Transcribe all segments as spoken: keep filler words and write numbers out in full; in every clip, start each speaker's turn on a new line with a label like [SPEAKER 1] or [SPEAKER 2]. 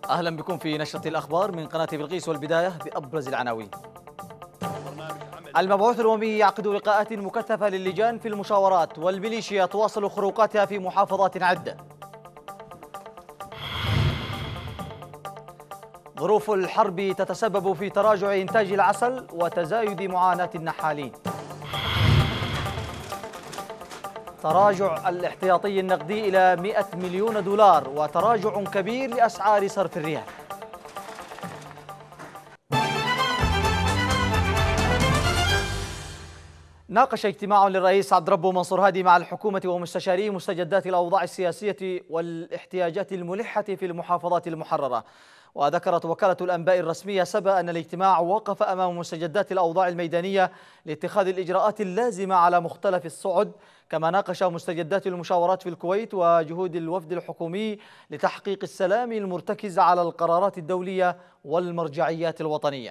[SPEAKER 1] أهلا بكم في نشرة الأخبار من قناة بلقيس، والبداية بأبرز العناوين. المبعوث الأممي يعقد لقاءات مكثفة للجان في المشاورات، والميليشيا تواصل خروقاتها في محافظات عدة. ظروف الحرب تتسبب في تراجع إنتاج العسل وتزايد معاناة النحالين. تراجع الاحتياطي النقدي إلى مئة مليون دولار، وتراجع كبير لأسعار صرف الريال. ناقش اجتماع للرئيس عبد ربه منصور هادي مع الحكومة ومستشاري مستجدات الأوضاع السياسية والاحتياجات الملحة في المحافظات المحررة. وذكرت وكالة الأنباء الرسمية سبا أن الاجتماع وقف أمام مستجدات الأوضاع الميدانية لاتخاذ الإجراءات اللازمة على مختلف الصعد، كما ناقش مستجدات المشاورات في الكويت وجهود الوفد الحكومي لتحقيق السلام المرتكز على القرارات الدولية والمرجعيات الوطنية.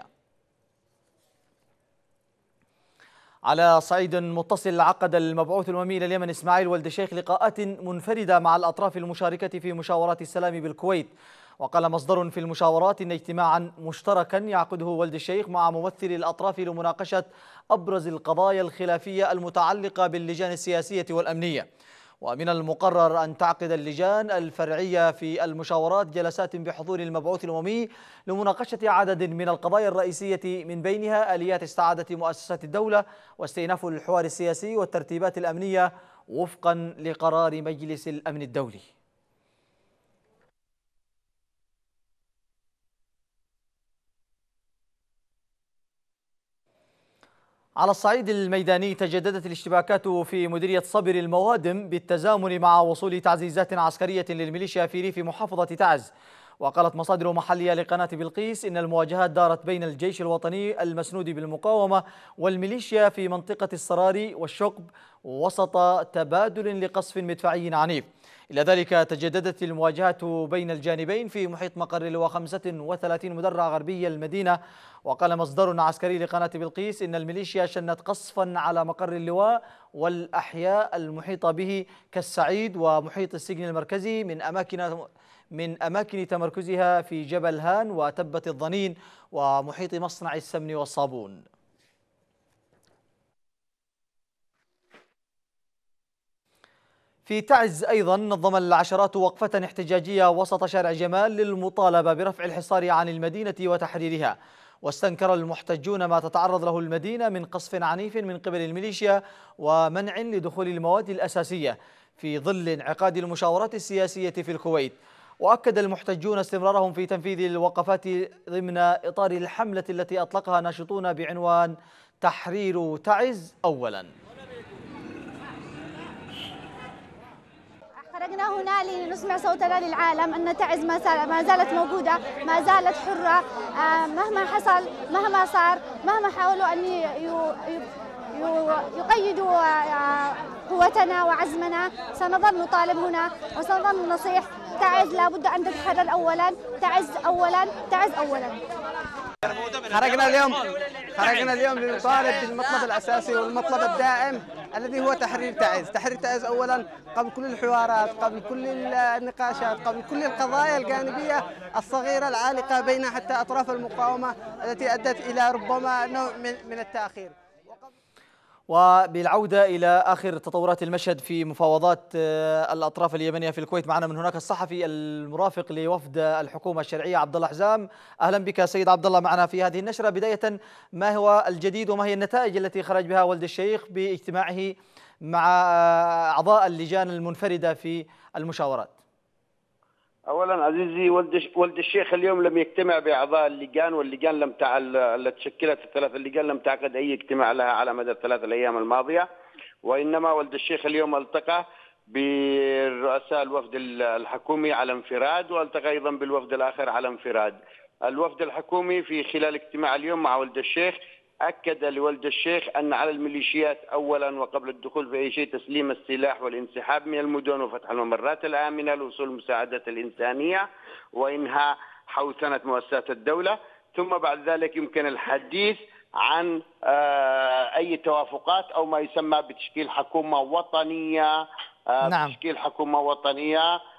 [SPEAKER 1] على صعيد متصل، عقد المبعوث الأممي إلى اليمن إسماعيل ولد الشيخ لقاءات منفردة مع الأطراف المشاركة في مشاورات السلام بالكويت. وقال مصدر في المشاورات إن اجتماعا مشتركا يعقده ولد الشيخ مع ممثلي الأطراف لمناقشة أبرز القضايا الخلافية المتعلقة باللجان السياسية والأمنية. ومن المقرر أن تعقد اللجان الفرعية في المشاورات جلسات بحضور المبعوث الأممي لمناقشة عدد من القضايا الرئيسية، من بينها آليات استعادة مؤسسات الدولة واستئناف الحوار السياسي والترتيبات الأمنية وفقا لقرار مجلس الأمن الدولي. على الصعيد الميداني، تجددت الاشتباكات في مديرية صبر الموادم بالتزامن مع وصول تعزيزات عسكرية للميليشيا في ريف محافظة تعز. وقالت مصادر محلية لقناة بلقيس إن المواجهات دارت بين الجيش الوطني المسنود بالمقاومة والميليشيا في منطقة الصراري والشقب، وسط تبادل لقصف مدفعي عنيف. إلى ذلك، تجددت المواجهات بين الجانبين في محيط مقر اللواء خمسة وثلاثين مدرع غربي المدينة. وقال مصدر عسكري لقناة بلقيس إن الميليشيا شنت قصفا على مقر اللواء والأحياء المحيطة به كالسعيد ومحيط السجن المركزي من أماكن من أماكن تمركزها في جبل هان وتبة الضنين ومحيط مصنع السمن والصابون. في تعز أيضا، نظم العشرات وقفة احتجاجية وسط شارع جمال للمطالبة برفع الحصار عن المدينة وتحريرها. واستنكر المحتجون ما تتعرض له المدينة من قصف عنيف من قبل الميليشيا ومنع لدخول المواد الأساسية في ظل انعقاد المشاورات السياسية في الكويت. وأكد المحتجون استمرارهم في تنفيذ الوقفات ضمن إطار الحملة التي أطلقها ناشطون بعنوان تحرير تعز أولاً.
[SPEAKER 2] خرجنا هنا لنسمع صوتنا للعالم أن تعز ما زالت موجودة، ما زالت حرة، مهما حصل، مهما صار، مهما حاولوا أن يقيدوا قوتنا وعزمنا، سنظل نطالب هنا وسنظل نصيح. تعز لابد أن تتحرر أولا، تعز أولا، تعز أولا.
[SPEAKER 3] خرجنا اليوم خرجنا اليوم لنطالب بالمطلب الأساسي والمطلب الدائم الذي هو تحرير تعز. تحرير تعز أولا قبل كل الحوارات، قبل كل النقاشات، قبل كل القضايا الجانبية الصغيرة العالقة بين حتى أطراف المقاومة التي أدت إلى ربما نوع من التأخير.
[SPEAKER 1] وبالعودة إلى آخر تطورات المشهد في مفاوضات الأطراف اليمنية في الكويت، معنا من هناك الصحفي المرافق لوفد الحكومة الشرعية عبد الله حزام. أهلا بك سيد عبد الله معنا في هذه النشرة. بداية، ما هو الجديد وما هي النتائج التي خرج بها ولد الشيخ باجتماعه مع أعضاء اللجان المنفردة في المشاورات؟
[SPEAKER 4] اولا عزيزي، ولد ولد الشيخ اليوم لم يجتمع باعضاء اللجان، واللجان لم تع... التي تشكلت الثلاث اللجان لم تعقد اي اجتماع لها على مدى الثلاث الايام الماضيه، وانما ولد الشيخ اليوم التقى برؤساء الوفد الحكومي على انفراد، والتقى ايضا بالوفد الاخر على انفراد. الوفد الحكومي في خلال اجتماع اليوم مع ولد الشيخ أكد لولد الشيخ أن على الميليشيات أولا وقبل الدخول في أي شيء تسليم السلاح والانسحاب من المدن وفتح الممرات الآمنة لوصول المساعدات الإنسانية وإنهاء حوثنة مؤسسات الدولة، ثم بعد ذلك يمكن الحديث عن أي توافقات أو ما يسمى بتشكيل حكومة وطنية.
[SPEAKER 1] نعم.
[SPEAKER 4] تشكيل حكومة وطنية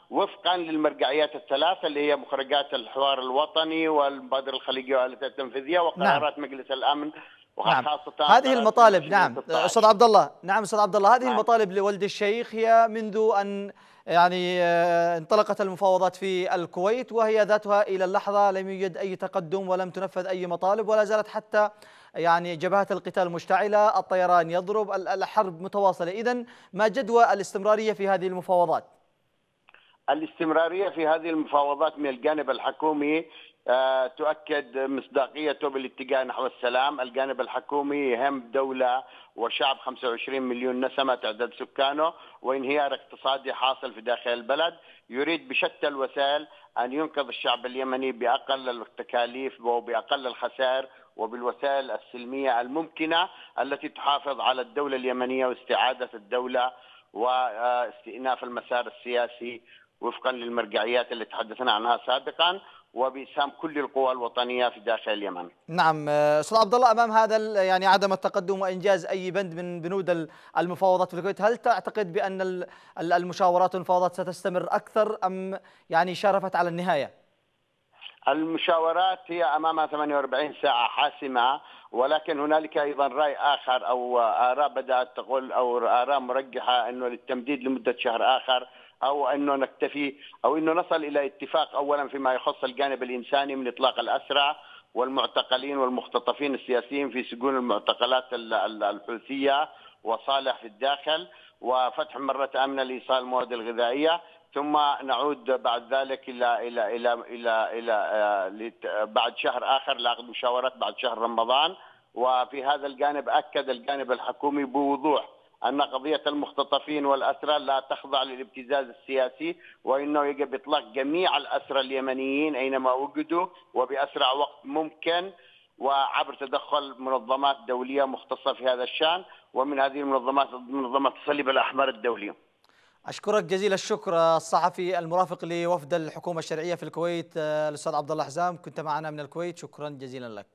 [SPEAKER 4] وفقا للمرجعيات الثلاثة اللي هي مخرجات الحوار الوطني والمبادرة الخليجية والآليات التنفيذية وقرارات نعم. مجلس الأمن وخاصة
[SPEAKER 1] نعم. هذه المطالب نعم أستاذ عبد الله نعم أستاذ عبد الله هذه نعم. المطالب لولد الشيخ هي منذ أن يعني انطلقت المفاوضات في الكويت وهي ذاتها إلى اللحظة لم يوجد أي تقدم ولم تنفذ أي مطالب ولا زالت حتى يعني جبهات القتال مشتعلة، الطيران يضرب، الحرب متواصلة. إذن ما جدوى الاستمرارية في هذه المفاوضات؟
[SPEAKER 4] الاستمرارية في هذه المفاوضات من الجانب الحكومي تؤكد مصداقيته بالاتجاه نحو السلام. الجانب الحكومي يهم دولة وشعب خمسة وعشرين مليون نسمة تعداد سكانه وانهيار اقتصادي حاصل في داخل البلد، يريد بشتى الوسائل أن ينقذ الشعب اليمني بأقل التكاليف وبأقل الخسائر وبالوسائل السلمية الممكنة التي تحافظ على الدولة اليمنية واستعادة الدولة واستئناف المسار السياسي وفقا للمرجعيات اللي تحدثنا عنها سابقا وبإسهام كل القوى الوطنية في داخل اليمن.
[SPEAKER 1] نعم أستاذ عبد الله، أمام هذا يعني عدم التقدم وإنجاز أي بند من بنود المفاوضات في الكويت، هل تعتقد بأن المشاورات والمفاوضات ستستمر أكثر أم يعني شارفت على النهاية؟
[SPEAKER 4] المشاورات هي أمامها ثمانية وأربعين ساعة حاسمة، ولكن هنالك أيضا رأي آخر أو آراء بدأت تقول أو آراء مرجحة أنه للتمديد لمدة شهر آخر أو أنه نكتفي أو أنه نصل إلى اتفاق أولا فيما يخص الجانب الإنساني من إطلاق الأسرى والمعتقلين والمختطفين السياسيين في سجون المعتقلات الحوثية وصالح في الداخل، وفتح مرة آمنة لإيصال المواد الغذائية، ثم نعود بعد ذلك إلى إلى إلى إلى إلى بعد شهر آخر لعقد مشاورات بعد شهر رمضان. وفي هذا الجانب أكد الجانب الحكومي بوضوح أن قضية المختطفين والأسرى لا تخضع للابتزاز السياسي، وإنه يجب إطلاق جميع الأسرى اليمنيين أينما وجدوا وبأسرع وقت ممكن وعبر تدخل منظمات دولية مختصة في هذا الشأن، ومن هذه المنظمات منظمة الصليب الأحمر الدولي.
[SPEAKER 1] أشكرك جزيل الشكر الصحفي المرافق لوفد الحكومة الشرعية في الكويت الأستاذ عبد الله حزام، كنت معنا من الكويت، شكرا جزيلا لك.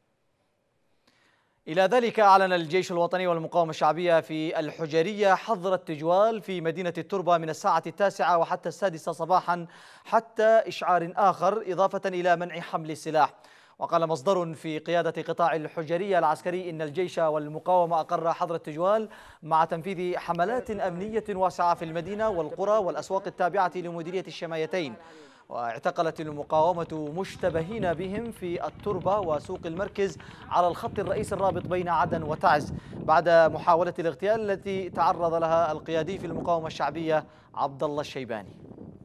[SPEAKER 1] إلى ذلك أعلن الجيش الوطني والمقاومة الشعبية في الحجرية حظر التجوال في مدينة التربة من الساعة التاسعة وحتى السادسة صباحا حتى إشعار آخر، إضافة إلى منع حمل السلاح. وقال مصدر في قيادة قطاع الحجرية العسكري إن الجيش والمقاومة أقر حظر التجوال مع تنفيذ حملات أمنية واسعة في المدينة والقرى والأسواق التابعة لمديرية الشمايتين. واعتقلت المقاومة مشتبهين بهم في التربة وسوق المركز على الخط الرئيسي الرابط بين عدن وتعز بعد محاولة الاغتيال التي تعرض لها القيادي في المقاومة الشعبية عبد الله الشيباني.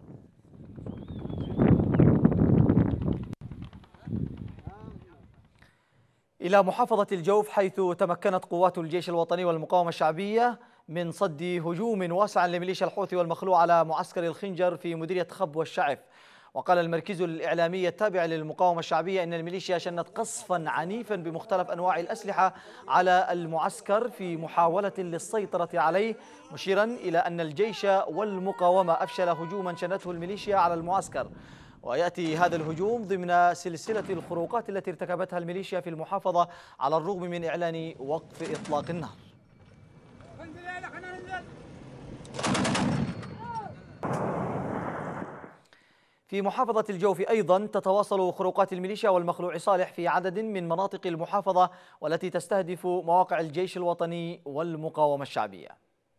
[SPEAKER 1] إلى محافظة الجوف، حيث تمكنت قوات الجيش الوطني والمقاومة الشعبية من صد هجوم واسع لميليشيا الحوثي والمخلوع على معسكر الخنجر في مديرية خب والشعف. وقال المركز الإعلامي التابع للمقاومة الشعبية إن الميليشيا شنت قصفا عنيفا بمختلف أنواع الأسلحة على المعسكر في محاولة للسيطرة عليه، مشيرا إلى أن الجيش والمقاومة أفشل هجوما شنته الميليشيا على المعسكر. ويأتي هذا الهجوم ضمن سلسلة الخروقات التي ارتكبتها الميليشيا في المحافظة على الرغم من إعلان وقف إطلاق النار. في محافظة الجوف أيضا تتواصل خروقات الميليشيا والمخلوع صالح في عدد من مناطق المحافظة والتي تستهدف مواقع الجيش الوطني والمقاومة الشعبية.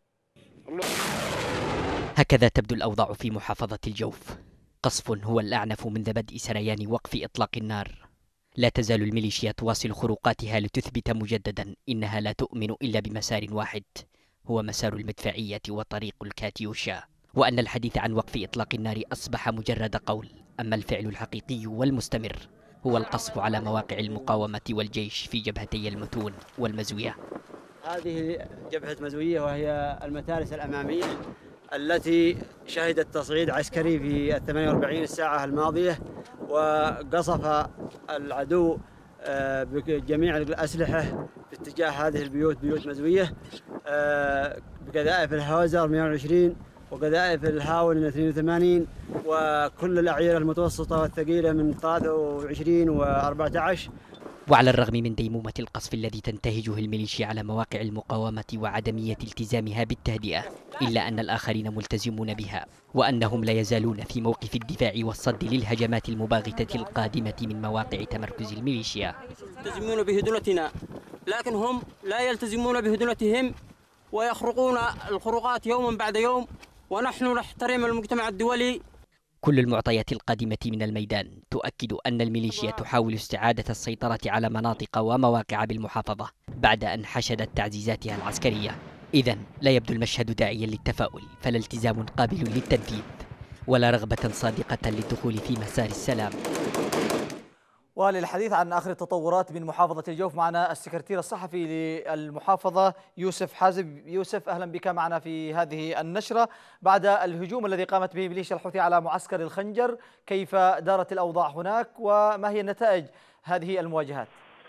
[SPEAKER 5] هكذا تبدو الأوضاع في محافظة الجوف. قصف هو الأعنف منذ بدء سريان وقف إطلاق النار. لا تزال الميليشيا تواصل خروقاتها لتثبت مجددا إنها لا تؤمن إلا بمسار واحد، هو مسار المدفعية وطريق الكاتيوشا، وأن الحديث عن وقف إطلاق النار أصبح مجرد قول، أما الفعل الحقيقي والمستمر هو القصف على مواقع المقاومة والجيش في جبهتي المتون والمزوية.
[SPEAKER 6] هذه جبهة مزوية وهي المتارس الأمامية التي شهدت تصعيد عسكري في الثمانية وأربعين ساعة الماضية، وقصف العدو بجميع الأسلحة باتجاه هذه البيوت، بيوت مزوية، بقذائف الهاوزر مئة وعشرين وقذائف الهاون اثنين وثمانين وكل الأعيرة المتوسطة والثقيلة من ثلاثة وعشرين وأربعة عشر
[SPEAKER 5] وعلى الرغم من ديمومة القصف الذي تنتهجه الميليشيا على مواقع المقاومة وعدمية التزامها بالتهدئة، إلا أن الآخرين ملتزمون بها، وأنهم لا يزالون في موقف الدفاع والصد للهجمات المباغتة القادمة من مواقع تمركز الميليشيا.
[SPEAKER 7] يلتزمون بهدنتنا، لكن هم لا يلتزمون بهدنتهم ويخرقون الخروقات يوما بعد يوم، ونحن نحترم المجتمع الدولي.
[SPEAKER 5] كل المعطيات القادمة من الميدان تؤكد أن الميليشيا تحاول استعادة السيطرة على مناطق ومواقع بالمحافظة بعد أن حشدت تعزيزاتها العسكرية. إذن لا يبدو المشهد داعيا للتفاؤل، فلا التزام قابل للتنفيذ ولا رغبة صادقة للدخول في مسار السلام.
[SPEAKER 1] وللحديث عن آخر التطورات من محافظة الجوف معنا السكرتير الصحفي للمحافظة يوسف حازم. يوسف، أهلا بك معنا في هذه النشرة. بعد الهجوم الذي قامت به ميليشيا الحوثي على معسكر الخنجر، كيف دارت الأوضاع هناك وما هي نتائج هذه المواجهات؟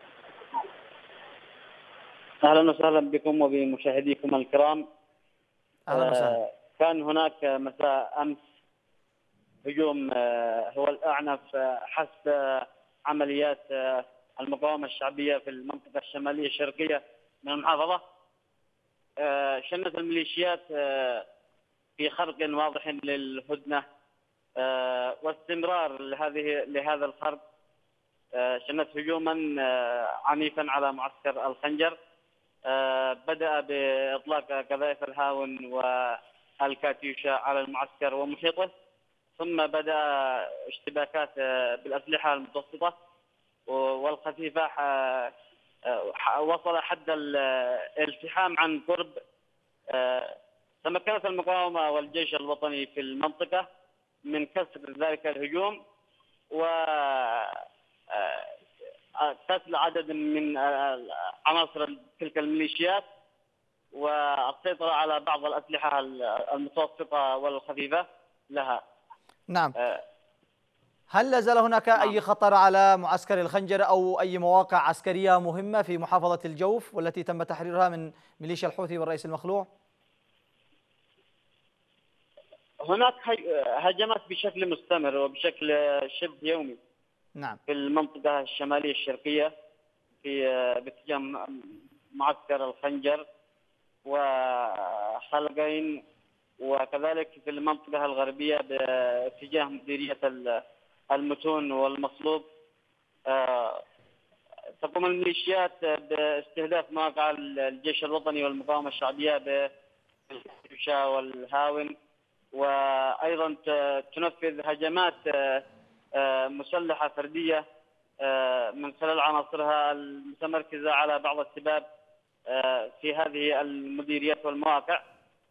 [SPEAKER 8] أهلا وسهلا بكم وبمشاهديكم الكرام.
[SPEAKER 1] أهلا وسهلا.
[SPEAKER 8] آه كان هناك مساء أمس هجوم آه هو الأعنف آه حسب عمليات المقاومة الشعبية في المنطقة الشمالية الشرقية من المحافظة. شنت الميليشيات في خرق واضح للهدنة واستمرار لهذه لهذا الخرق. شنت هجوما عنيفا على معسكر الخنجر، بدأ بإطلاق قذائف الهاون والكاتيوشا على المعسكر ومحيطه، ثم بدأ اشتباكات بالأسلحة المتوسطة والخفيفة، وصل حد الالتحام عن قرب. تمكنت المقاومة والجيش الوطني في المنطقة من كسر ذلك الهجوم وقتل عدد من عناصر تلك الميليشيات والسيطرة على بعض الأسلحة المتوسطة والخفيفة لها.
[SPEAKER 1] نعم. هل لا زال هناك نعم. أي خطر على معسكر الخنجر أو أي مواقع عسكرية مهمة في محافظة الجوف والتي تم تحريرها من ميليشيا الحوثي والرئيس المخلوع؟
[SPEAKER 8] هناك هجمات بشكل مستمر وبشكل شبه يومي
[SPEAKER 1] نعم.
[SPEAKER 8] في المنطقة الشمالية الشرقية في باتجاه معسكر الخنجر وخلقين، وكذلك في المنطقة الغربية باتجاه مديرية المتون والمصلوب. تقوم الميليشيات باستهداف مواقع الجيش الوطني والمقاومة الشعبية بالكاتيوشا والهاون، وأيضا تنفذ هجمات مسلحة فردية من خلال عناصرها المتمركزة على بعض الشباب في هذه المديريات والمواقع.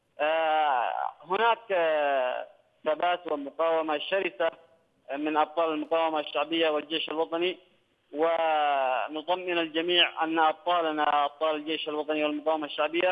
[SPEAKER 8] هناك ثبات ومقاومة شرسة من أبطال المقاومة الشعبية والجيش الوطني، ونطمئن الجميع أن أبطالنا أبطال الجيش الوطني والمقاومة الشعبية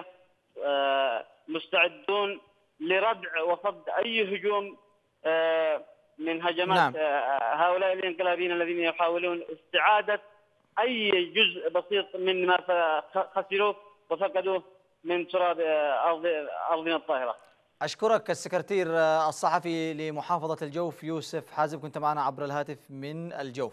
[SPEAKER 8] مستعدون لردع وصد أي هجوم من هجمات نعم. هؤلاء الانقلابيين الذين يحاولون استعادة أي جزء بسيط من ما خسروه وفقدوه من تراب أرضنا الطاهرة.
[SPEAKER 1] أشكرك السكرتير الصحفي لمحافظة الجوف يوسف حازم، كنت معنا عبر الهاتف من الجوف.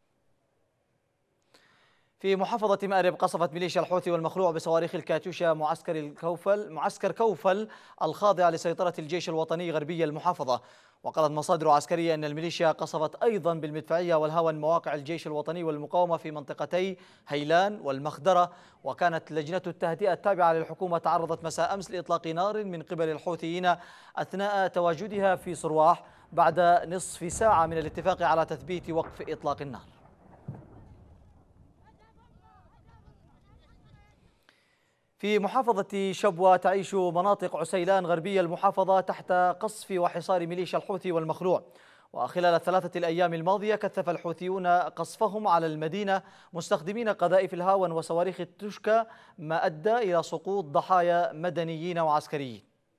[SPEAKER 1] في محافظة مأرب قصفت ميليشيا الحوثي والمخلوع بصواريخ الكاتيوشا معسكر الكوفل معسكر كوفل الخاضع لسيطرة الجيش الوطني غربي المحافظة. وقالت مصادر عسكرية أن الميليشيا قصفت أيضا بالمدفعية والهاون مواقع الجيش الوطني والمقاومة في منطقتي هيلان والمخدرة. وكانت لجنة التهدئة التابعة للحكومة تعرضت مساء أمس لإطلاق نار من قبل الحوثيين أثناء تواجدها في صرواح بعد نصف ساعة من الاتفاق على تثبيت وقف إطلاق النار. في محافظة شبوة تعيش مناطق عسيلان غربية المحافظة تحت قصف وحصار ميليشيا الحوثي والمخلوع. وخلال الثلاثة الأيام الماضية كثف الحوثيون قصفهم على المدينة مستخدمين قذائف الهاون وصواريخ التشكا، ما أدى إلى سقوط ضحايا مدنيين وعسكريين.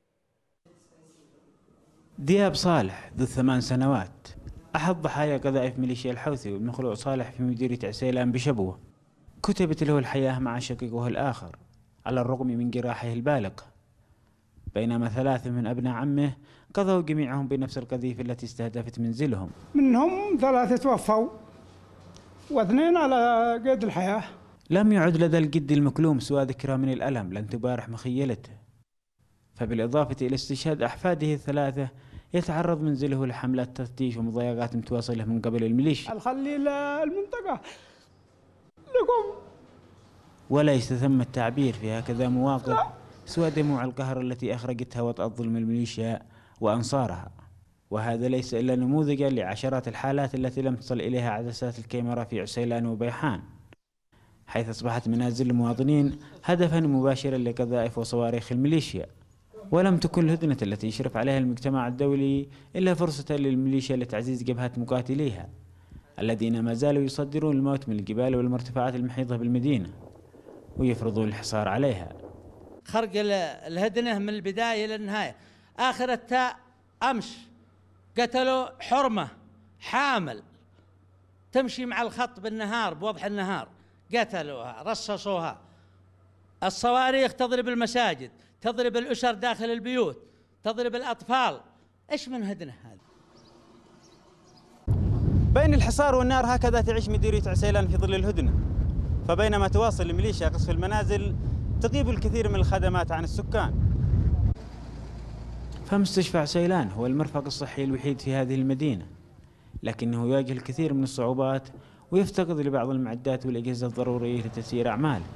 [SPEAKER 9] دياب صالح ذو الثمان سنوات أحد ضحايا قذائف ميليشيا الحوثي والمخلوع صالح في مديرية عسيلان بشبوة. كتبت له الحياة مع شقيقه الآخر على الرغم من جراحه البالغة، بينما ثلاثة من أبناء عمه قضوا جميعهم بنفس القذيفة التي استهدفت منزلهم.
[SPEAKER 10] منهم ثلاثة توفوا واثنين على قيد الحياة.
[SPEAKER 9] لم يعد لدى الجد المكلوم سوى ذكرى من الألم لن تبارح مخيلته، فبالإضافة إلى استشهاد أحفاده الثلاثة يتعرض منزله لحملات تفتيش ومضايقات متواصلة من قبل الميليشيا.
[SPEAKER 10] الخلي المنطقة لكم.
[SPEAKER 9] وليس ثم التعبير في هكذا مواقف سوى دموع القهر التي أخرجتها وطأ الظلم الميليشيا وأنصارها، وهذا ليس إلا نموذجا لعشرات الحالات التي لم تصل إليها عدسات الكاميرا في عسيلان وبيحان، حيث أصبحت منازل المواطنين هدفا مباشرا لقذائف وصواريخ الميليشيا. ولم تكن الهدنة التي يشرف عليها المجتمع الدولي إلا فرصة للميليشيا لتعزيز جبهة مقاتليها الذين ما زالوا يصدرون الموت من الجبال والمرتفعات المحيطة بالمدينة ويفرضون الحصار عليها.
[SPEAKER 11] خرق الهدنة من البداية إلى النهاية. آخر التاء أمس قتلوا حرمة حامل تمشي مع الخط بالنهار بوضح النهار، قتلوها رصصوها. الصواريخ تضرب المساجد، تضرب الأسر داخل البيوت، تضرب الأطفال. إيش من هدنة هذا؟
[SPEAKER 9] بين الحصار والنار هكذا تعيش مديرية عسيلان في ظل الهدنة، فبينما تواصل الميليشيا قصف المنازل تغيب الكثير من الخدمات عن السكان. فمستشفى عسيلان هو المرفق الصحي الوحيد في هذه المدينة، لكنه يواجه الكثير من الصعوبات ويفتقد لبعض المعدات والأجهزة الضرورية لتسيير أعماله.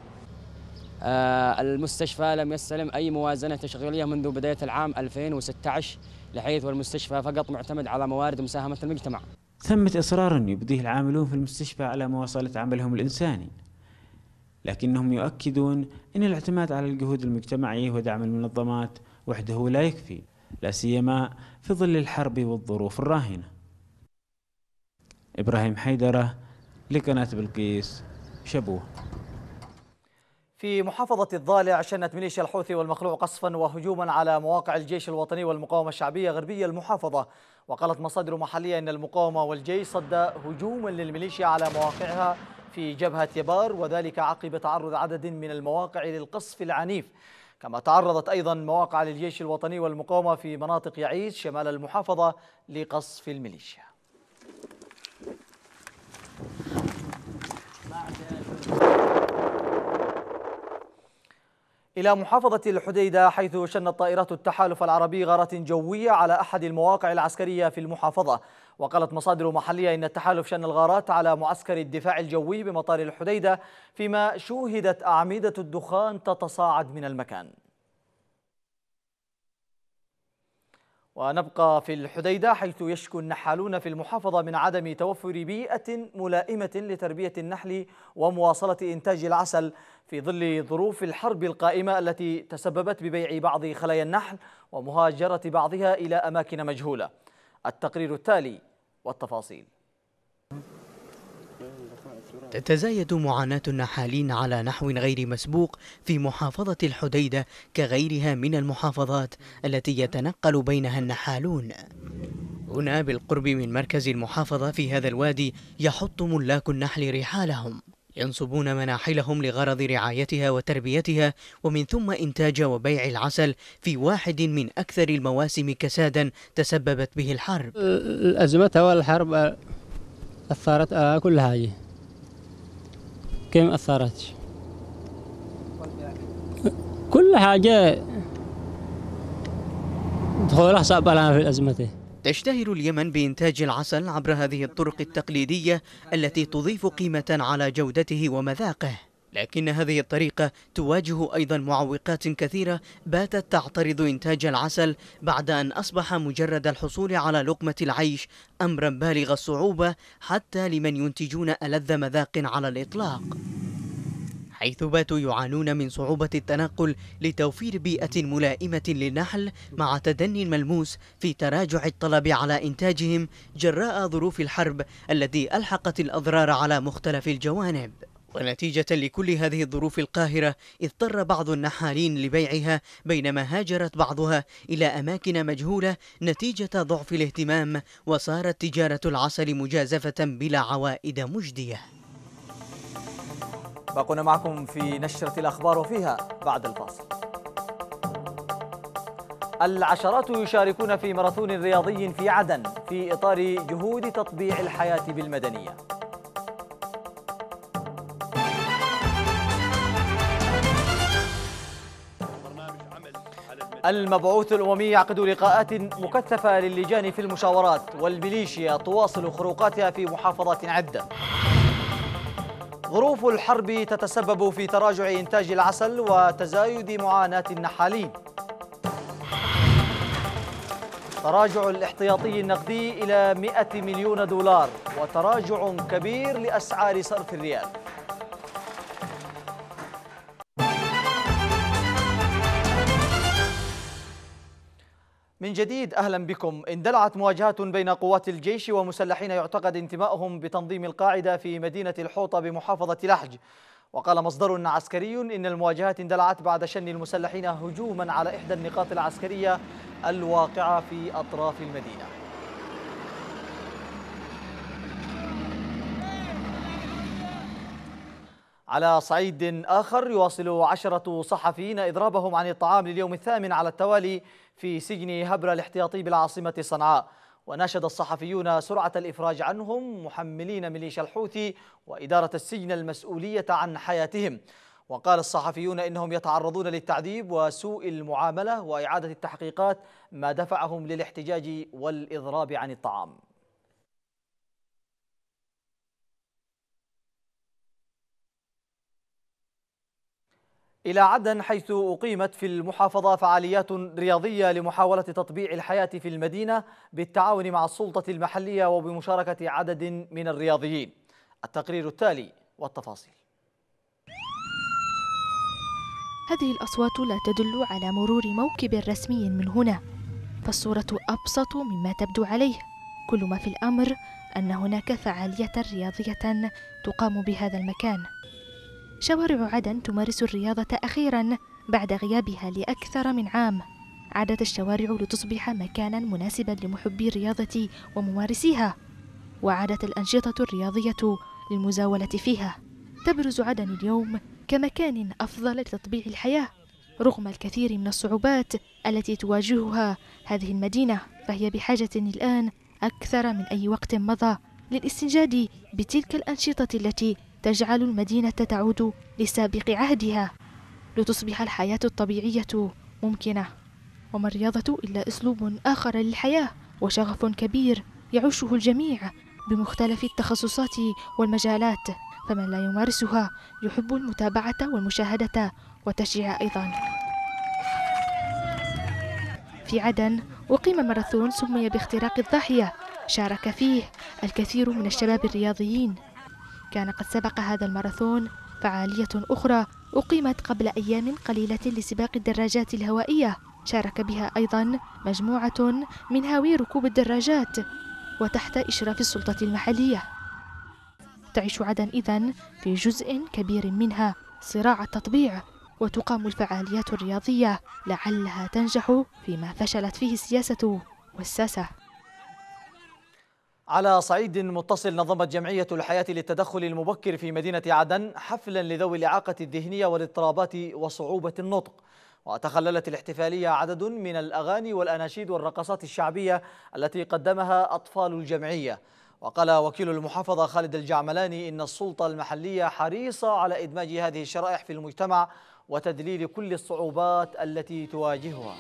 [SPEAKER 12] آه المستشفى لم يستلم أي موازنة تشغيلية منذ بداية العام ألفين وستة عشر، لحيث والمستشفى فقط معتمد على موارد مساهمة المجتمع.
[SPEAKER 9] ثمة إصرار يبديه العاملون في المستشفى على مواصلة عملهم الإنساني، لكنهم يؤكدون أن الاعتماد على الجهود المجتمعية ودعم المنظمات وحده لا يكفي، لا سيما في ظل الحرب والظروف الراهنة. إبراهيم حيدرة لقناة بلقيس، شبوه.
[SPEAKER 1] في محافظة الضالع شنت ميليشيا الحوثي والمخلوع قصفا وهجوما على مواقع الجيش الوطني والمقاومة الشعبية غربية المحافظة. وقالت مصادر محلية أن المقاومة والجيش صد هجوما للميليشيا على مواقعها في جبهة يبار، وذلك عقب تعرض عدد من المواقع للقصف العنيف. كما تعرضت أيضا مواقع للجيش الوطني والمقاومة في مناطق يعيس شمال المحافظة لقصف الميليشيا. إلى محافظة الحديدة، حيث شنت طائرات التحالف العربي غارات جوية على أحد المواقع العسكرية في المحافظة. وقالت مصادر محلية إن التحالف شن الغارات على معسكر الدفاع الجوي بمطار الحديدة، فيما شوهدت أعمدة الدخان تتصاعد من المكان. ونبقى في الحديدة، حيث يشكو النحالون في المحافظة من عدم توفر بيئة ملائمة لتربية النحل ومواصلة إنتاج العسل في ظل ظروف الحرب القائمة التي تسببت ببيع بعض خلايا النحل ومهاجرة بعضها إلى أماكن مجهولة. التقرير التالي والتفاصيل.
[SPEAKER 5] تتزايد معاناة النحالين على نحو غير مسبوق في محافظة الحديدة كغيرها من المحافظات التي يتنقل بينها النحالون. هنا بالقرب من مركز المحافظة في هذا الوادي يحط ملاك النحل رحالهم، ينصبون مناحلهم لغرض رعايتها وتربيتها، ومن ثم إنتاج وبيع العسل في واحد من أكثر المواسم كسادا تسببت به الحرب.
[SPEAKER 13] الأزمة والحرب أثرت على كل حاجة. كم أثرت؟ كل حاجة دخولها صعب علينا في الأزمة.
[SPEAKER 5] تشتهر اليمن بإنتاج العسل عبر هذه الطرق التقليدية التي تضيف قيمة على جودته ومذاقه، لكن هذه الطريقة تواجه أيضا معوقات كثيرة باتت تعترض إنتاج العسل بعد أن أصبح مجرد الحصول على لقمة العيش أمرا بالغ الصعوبة حتى لمن ينتجون ألذ مذاق على الإطلاق، حيث باتوا يعانون من صعوبة التنقل لتوفير بيئة ملائمة للنحل، مع تدني ملموس في تراجع الطلب على إنتاجهم جراء ظروف الحرب التي ألحقت الأضرار على مختلف الجوانب. ونتيجة لكل هذه الظروف القاهرة اضطر بعض النحالين لبيعها، بينما هاجرت بعضها إلى أماكن مجهولة نتيجة ضعف الاهتمام، وصارت تجارة العسل مجازفة بلا عوائد مجدية.
[SPEAKER 1] باقون معكم في نشرة الأخبار، وفيها بعد الفاصل. العشرات يشاركون في ماراثون رياضي في عدن في إطار جهود تطبيع الحياة بالمدنية. المبعوث الأممي يعقد لقاءات مكثفة للجان في المشاورات، والميليشيا تواصل خروقاتها في محافظات عدة. ظروف الحرب تتسبب في تراجع إنتاج العسل وتزايد معاناة النحالين. تراجع الاحتياطي النقدي إلى مئة مليون دولار، وتراجع كبير لأسعار صرف الريال. من جديد أهلا بكم. اندلعت مواجهات بين قوات الجيش ومسلحين يعتقد انتمائهم بتنظيم القاعدة في مدينة الحوطة بمحافظة لحج. وقال مصدر عسكري إن المواجهات اندلعت بعد شن المسلحين هجوما على إحدى النقاط العسكرية الواقعة في أطراف المدينة. على صعيد آخر، يواصل عشرة صحفيين إضرابهم عن الطعام لليوم الثامن على التوالي في سجن هبرة الاحتياطي بالعاصمة صنعاء. وناشد الصحفيون سرعة الإفراج عنهم، محملين ميليشيا الحوثي وإدارة السجن المسؤولية عن حياتهم. وقال الصحفيون إنهم يتعرضون للتعذيب وسوء المعاملة وإعادة التحقيقات، ما دفعهم للاحتجاج والإضراب عن الطعام. إلى عدن، حيث أقيمت في المحافظة فعاليات رياضية لمحاولة تطبيع الحياة في المدينة بالتعاون مع السلطة المحلية وبمشاركة عدد من الرياضيين. التقرير التالي والتفاصيل.
[SPEAKER 14] هذه الأصوات لا تدل على مرور موكب رسمي من هنا، فالصورة أبسط مما تبدو عليه. كل ما في الأمر أن هناك فعالية رياضية تقام بهذا المكان. شوارع عدن تمارس الرياضة أخيراً بعد غيابها لأكثر من عام. عادت الشوارع لتصبح مكاناً مناسباً لمحبي الرياضة وممارسيها، وعادت الأنشطة الرياضية للمزاولة فيها. تبرز عدن اليوم كمكان أفضل لتطبيع الحياة رغم الكثير من الصعوبات التي تواجهها هذه المدينة، فهي بحاجة الآن أكثر من أي وقت مضى للاستنجاد بتلك الأنشطة التي تجعل المدينة تعود لسابق عهدها لتصبح الحياة الطبيعية ممكنة. وما الرياضة إلا أسلوب آخر للحياة وشغف كبير يعيشه الجميع بمختلف التخصصات والمجالات، فمن لا يمارسها يحب المتابعة والمشاهدة والتشجيع أيضا. في عدن أقيم ماراثون سمي باختراق الضاحية، شارك فيه الكثير من الشباب الرياضيين. كان قد سبق هذا الماراثون فعالية أخرى أقيمت قبل أيام قليلة لسباق الدراجات الهوائية، شارك بها أيضا مجموعة من هاوي ركوب الدراجات وتحت إشراف السلطة المحلية. تعيش عدن إذن في جزء كبير منها صراع التطبيع، وتقام الفعاليات الرياضية لعلها تنجح فيما فشلت فيه السياسة والساسة.
[SPEAKER 1] على صعيد متصل، نظمت جمعية الحياة للتدخل المبكر في مدينة عدن حفلا لذوي الإعاقة الذهنية والاضطرابات وصعوبة النطق. وتخللت الاحتفالية عدد من الأغاني والأناشيد والرقصات الشعبية التي قدمها أطفال الجمعية. وقال وكيل المحافظة خالد الجعملاني إن السلطة المحلية حريصة على إدماج هذه الشرائح في المجتمع وتذليل كل الصعوبات التي تواجهها.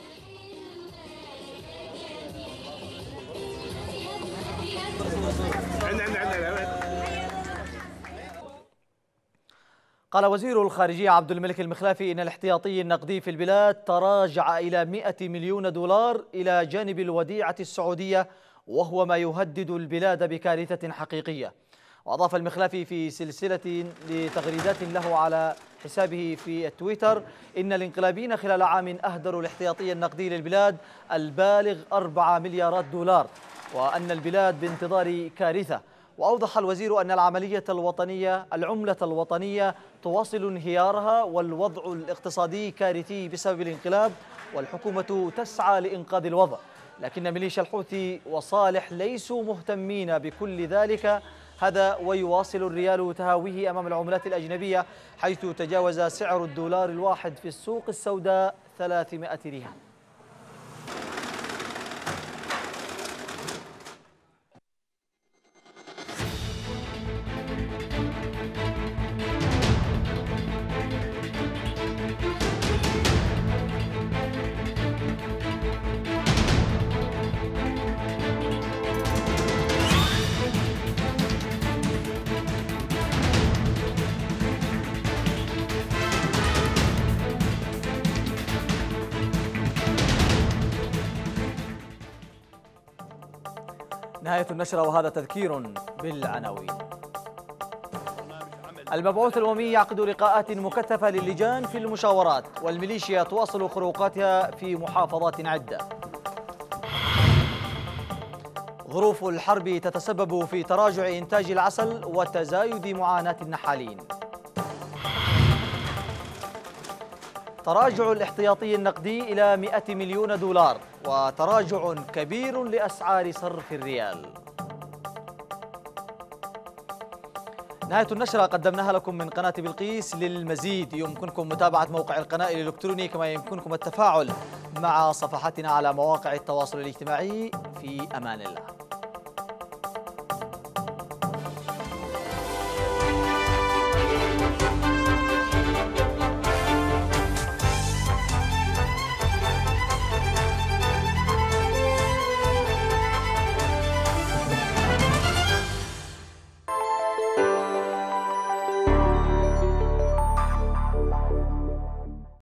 [SPEAKER 1] قال وزير الخارجية عبد الملك المخلافي إن الاحتياطي النقدي في البلاد تراجع إلى مئة مليون دولار إلى جانب الوديعة السعودية، وهو ما يهدد البلاد بكارثة حقيقية. وأضاف المخلافي في سلسلة لتغريدات له على حسابه في تويتر إن الانقلابيين خلال عام أهدروا الاحتياطي النقدي للبلاد البالغ أربعة مليارات دولار، وأن البلاد بانتظار كارثة. وأوضح الوزير أن العملية الوطنية العملة الوطنية تواصل انهيارها، والوضع الاقتصادي كارثي بسبب الانقلاب، والحكومة تسعى لإنقاذ الوضع، لكن ميليشيا الحوثي وصالح ليسوا مهتمين بكل ذلك. هذا ويواصل الريال تهاويه أمام العملات الأجنبية، حيث تجاوز سعر الدولار الواحد في السوق السوداء ثلاثمائة ريال. نهاية النشرة وهذا تذكير بالعناوين. المبعوث الأممي يعقد لقاءات مكثفة للجان في المشاورات، والميليشيا تواصل خروقاتها في محافظات عدة. ظروف الحرب تتسبب في تراجع إنتاج العسل وتزايد معاناة النحالين. تراجع الاحتياطي النقدي إلى مئة مليون دولار، وتراجع كبير لأسعار صرف الريال. نهاية النشرة قدمناها لكم من قناة بلقيس. للمزيد يمكنكم متابعة موقع القناة الإلكتروني، كما يمكنكم التفاعل مع صفحاتنا على مواقع التواصل الاجتماعي. في أمان الله.